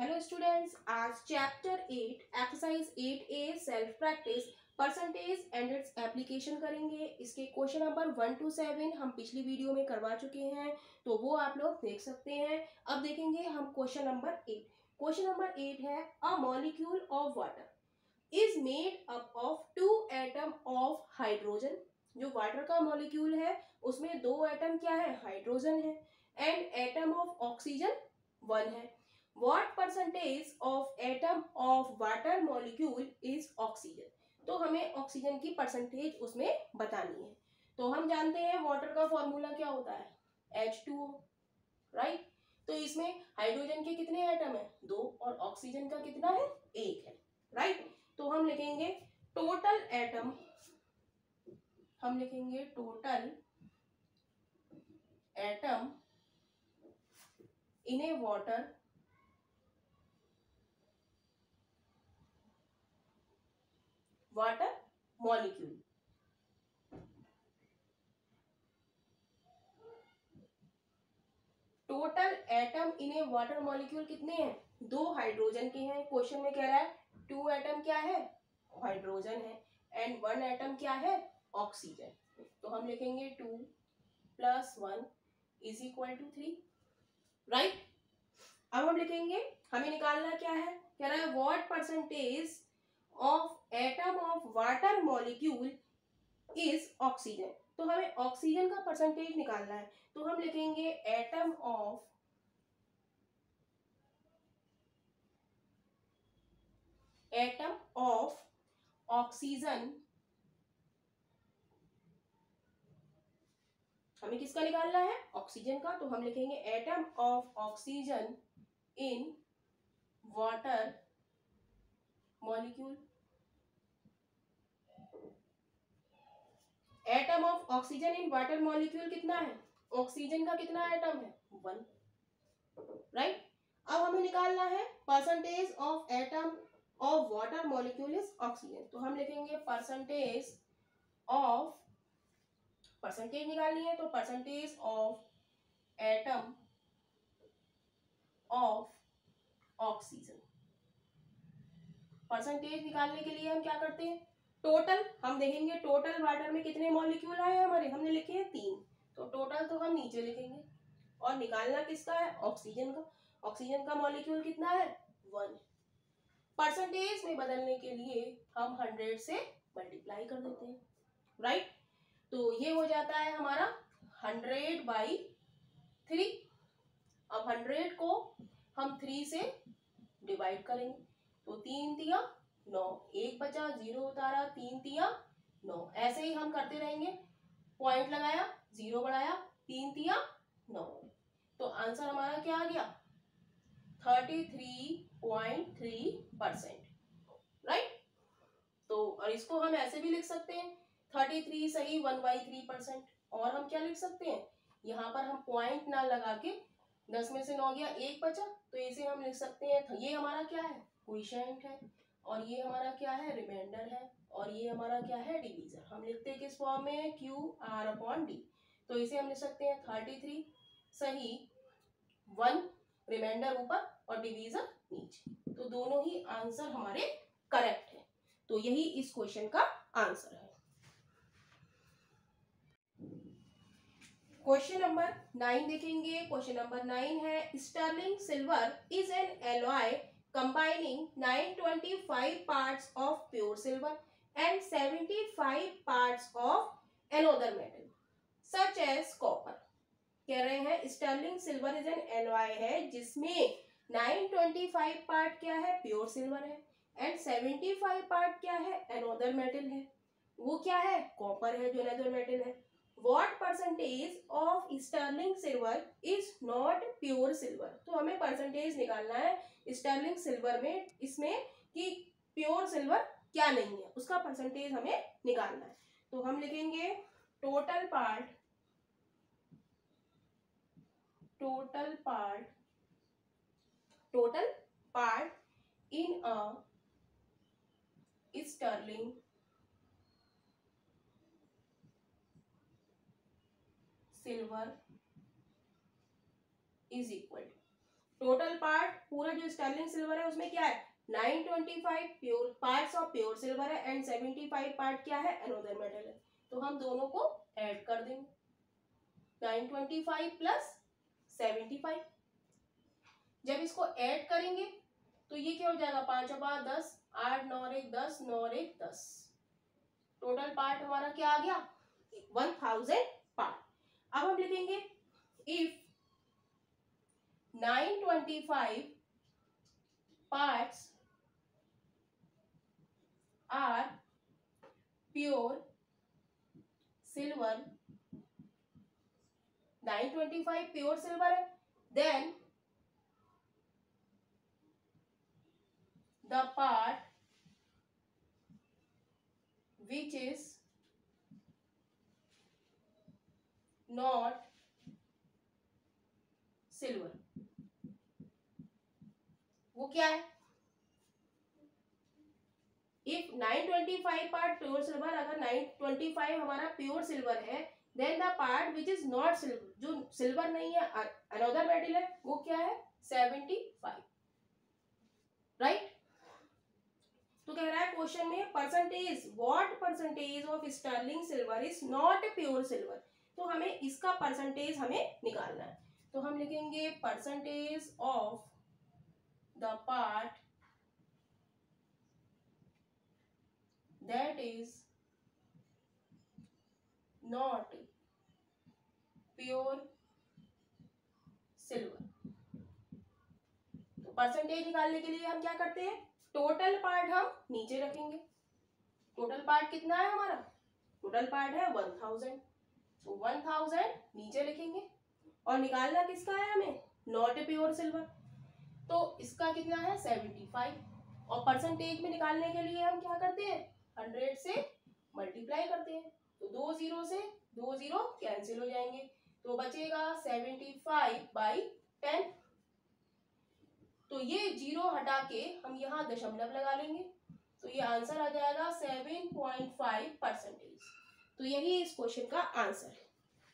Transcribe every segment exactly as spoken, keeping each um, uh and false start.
Hello students, आज chapter eight exercise eight A self practice percentage and its application करेंगे। इसके question number one two seven हम पिछली video में करवा चुके हैं, तो वो आप लोग देख सकते हैं। अब देखेंगे हम question number eight. Question number eight है, a molecule of water is made up of two atom of hydrogen. जो वाटर का मॉलिक्यूल है उसमें दो एटम क्या है, हाइड्रोजन है, and atom of oxygen one है। What percentage of atom of water molecule is oxygen? तो हमें ऑक्सीजन की परसेंटेज उसमें बतानी है। तो हम जानते हैं वाटर का फॉर्मूला क्या होता है, एच टू ओ, राइट। तो इसमें हाइड्रोजन के कितने एटम है, दो, और ऑक्सीजन का कितना है, एक है, राइट। तो हम लिखेंगे टोटल एटम, हम लिखेंगे total atom in a water water molecule. Total atom in a water molecule कितने हैं, दो हाइड्रोजन के हैं। क्वेश्चन में कह रहा है टू एटम क्या है, हाइड्रोजन है, एंड वन एटम क्या है, ऑक्सीजन। तो हम लिखेंगे two plus one is equal to three, right. अब हम लिखेंगे, हमें निकालना क्या है, कह रहा है what percentage of atom of water molecule is oxygen. तो हमें ऑक्सीजन का परसेंटेज निकालना है। तो हम लिखेंगे atom of atom of oxygen, हमें किसका निकालना है, ऑक्सीजन का। तो हम लिखेंगे atom of oxygen in water molecule. Atom of oxygen in water molecule कितना है, ऑक्सीजन का कितना एटम है, वन, राइट। अब हमें निकालना है percentage of atom of water molecule is oxygen. तो हम लिखेंगे परसेंटेज ऑफ, परसेंटेज निकालनी है तो percentage of atom of oxygen. Percentage निकालने के लिए हम क्या करते हैं, टोटल हम देखेंगे, टोटल वाटर में कितने मॉलिक्यूल आए हमारे, हमने लिखे हैं तीन, तो टोटल तो हम नीचे लिखेंगे। और निकालना किसका है, ऑक्सीजन का। ऑक्सीजन का मॉलिक्यूल कितना है, वन। परसेंटेज में बदलने के लिए हम हंड्रेड से मल्टीप्लाई कर देते हैं, राइट। तो ये हो जाता है हमारा हंड्रेड बाई थ्री। अब हंड्रेड को हम थ्री से डिवाइड करेंगे, तो तीन तिया नौ, एक बचा, जीरो उतारा, तीन तिया नौ, ऐसे ही हम करते रहेंगे। पॉइंट लगाया, जीरो बढ़ाया, तीन तिया नौ, तो आंसर हमारा क्या आ गया, thirty three point three percent, right. तो और इसको हम ऐसे भी लिख सकते हैं, थर्टी थ्री सही वन बाई थ्री परसेंट। और हम क्या लिख सकते हैं, यहाँ पर हम पॉइंट ना लगा के, दस में से नौ गया, एक बचा, तो इसे हम लिख सकते हैं, ये हमारा क्या है, क्वोशिएंट है, और ये हमारा क्या है, रिमाइंडर है, और ये हमारा क्या है, डिवीजर। हम लिखते हैं किस फॉर्म में, क्यू आर अपॉन डी। तो इसे हम लिख सकते हैं थर्टी थ्री सही, वन रिमाइंडर ऊपर और डिवीजर नीचे, तो दोनों ही आंसर हमारे करेक्ट है। तो यही इस क्वेश्चन का आंसर है। क्वेश्चन नंबर नाइन देखेंगे। क्वेश्चन नंबर नाइन है, sterling silver is an alloy combining nine hundred twenty-five parts of pure silver and seventy-five parts of another metal such as copper। कह रहे हैं sterling silver is an alloy है जिसमें nine twenty five part क्या है, pure silver है, and seventy five part क्या है, अनदर मेटल है। वो क्या है, कॉपर है, जो अनदर मेटल है। What percentage of sterling silver is not pure silver? तो हमें परसेंटेज निकालना है स्टर्लिंग सिल्वर में, इसमें कि प्योर सिल्वर क्या नहीं है, उसका परसेंटेज हमें निकालना है। तो हम लिखेंगे total part, total part total part in a sterling silver is equal to, total part पूरा जो स्टर्लिंग सिल्वर है उसमें क्या है, nine twenty five pure parts of pure silver है एंड सेवेंटी फाइव पार्ट क्या है, अनदर मेटल है। तो हम दोनों को ऐड कर देंगे, nine twenty five plus seventy five. जब इसको ऐड करेंगे तो ये क्या हो जाएगा, पांच और पांच दस, आठ नौ और एक दस, नौ और एक दस, टोटल पार्ट हमारा क्या आ गया, वन थाउजेंड पार्ट। अब हम लिखेंगे if nine twenty five parts are pure silver, nine twenty five pure silver है, then the part which is not silver, वो क्या है, if nine twenty five part pure silver, अगर नाइन ट्वेंटी फाइव हमारा pure silver है, then the part which is not silver, जो silver नहीं है another metal है, वो क्या है, सेवेंटी फाइव, राइट। तो कह रहा है क्वेश्चन में percentage, what percentage of sterling silver is not pure silver, तो हमें इसका परसेंटेज हमें निकालना है। तो हम लिखेंगे percentage of the part that is not pure silver. तो परसेंटेज निकालने के लिए हम क्या करते हैं, टोटल पार्ट हम नीचे रखेंगे, टोटल पार्ट कितना है हमारा, टोटल पार्ट है वन थाउजेंड, तो वन थाउजेंड नीचे लिखेंगे और निकालना किसका है हमें, नॉट प्योर सिल्वर, तो इसका कितना है सेवेंटी फाइव, और परसेंटेज में निकालने के लिए हम क्या करते हैं, हंड्रेड से मल्टीप्लाई करते हैं, तो दो जीरो से दो जीरो कैंसिल हो जाएंगे, तो बचेगा सेवेंटी फाइव बाई टेन, तो ये जीरो हटा के हम यहाँ दशमलव लगा लेंगे, तो ये आंसर आ जाएगा सेवन पॉइंट फाइव परसेंटेज। तो यही इस क्वेश्चन का आंसर है।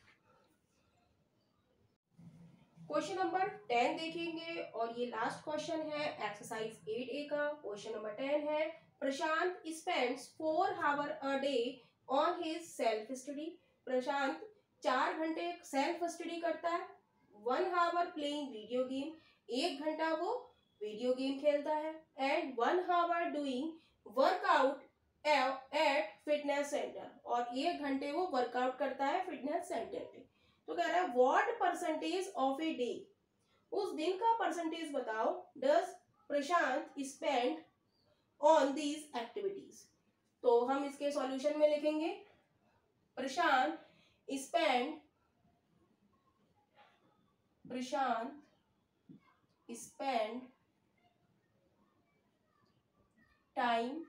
क्वेश्चन नंबर टेन देखेंगे और ये लास्ट क्वेश्चन है एक्सरसाइज एट ए का। क्वेश्चन नंबर टेन है, Prashant spends four hour a day on his self study. Prashant चार घंटे सेल्फ स्टडी करता है, one hour playing video game, एक घंटा वो वीडियो गेम खेलता है, and one hour doing workout at fitness centre, और एक घंटे वो वर्कआउट करता है फिटनेस सेंटर पे। तो कह रहा है what percentage of a day, उस दिन का परसेंटेज बताओ, does Prashant spend on these activities. तो हम इसके सॉल्यूशन में लिखेंगे Prashant spend Prashant spend time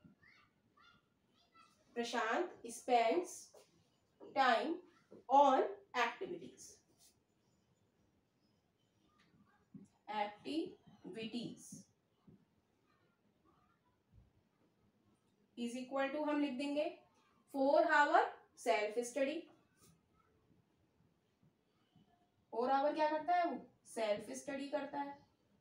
Prashant spends time on activities activities is equal to हम लिख देंगे four hour self study, four hour क्या करता है वो, सेल्फ स्टडी करता है,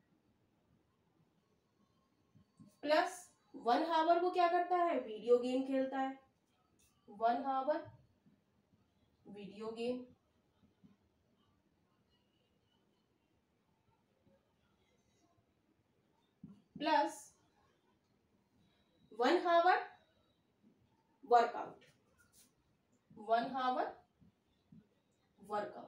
प्लस वन आवर वो क्या करता है, वीडियो गेम खेलता है, one hour video game, plus one hour workout, one hour workout.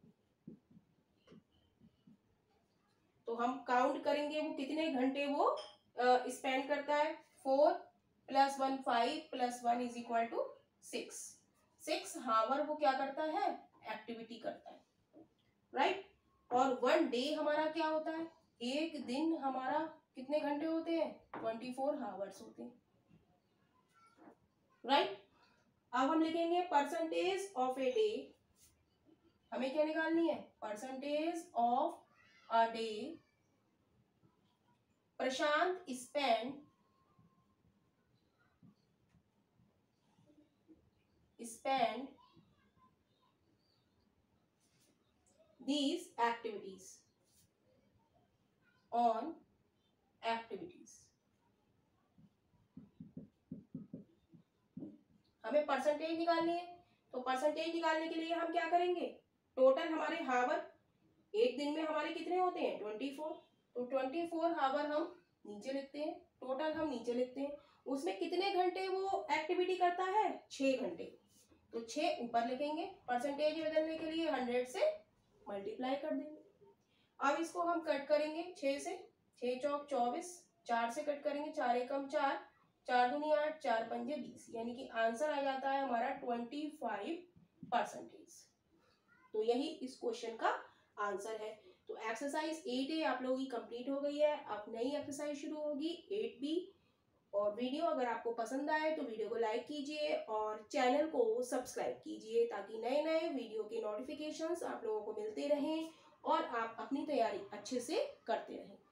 तो हम काउंट करेंगे वो कितने घंटे वो स्पेंड करता है, four plus one five plus one is equal to six, six hour वो क्या करता है, एक्टिविटी करता है, राइट। और वन डे हमारा क्या होता है, एक दिन हमारा कितने घंटे होते हैं, ट्वेंटी फोर आवर्स होते हैं, राइट। अब हम लिखेंगे परसेंटेज ऑफ ए डे, हमें क्या निकालनी है, percentage of a day Prashant spend spend these activities, on activities. हमें परसेंटेज निकालनी है, तो परसेंटेज निकालने के लिए हम क्या करेंगे, टोटल हमारे हावर एक दिन में हमारे कितने होते हैं, ट्वेंटी फोर। तो ट्वेंटी फोर हावर हम नीचे लिखते हैं, टोटल हम नीचे लिखते हैं। उसमें कितने घंटे वो एक्टिविटी करता है, छह घंटे, तो छह ऊपर लिखेंगे। परसेंटेज बदलने के लिए हंड्रेड से मल्टीप्लाई कर देंगे। अब इसको हम कट करेंगे छह से, छह चौक चौबीस, चार से कट करेंगे, चार एकम चार, चार दूनी आठ, चार पंजे बीस, यानी कि आंसर आ जाता है हमारा ट्वेंटी फाइव परसेंटेज। तो यही इस क्वेश्चन का आंसर है। तो एक्सरसाइज एट ए आप लोगों की कंप्लीट हो गई है। अब नई एक्सरसाइज शुरू होगी एट बी। और वीडियो अगर आपको पसंद आए तो वीडियो को लाइक कीजिए और चैनल को सब्सक्राइब कीजिए, ताकि नए नए वीडियो के नोटिफिकेशंस आप लोगों को मिलते रहें और आप अपनी तैयारी अच्छे से करते रहें।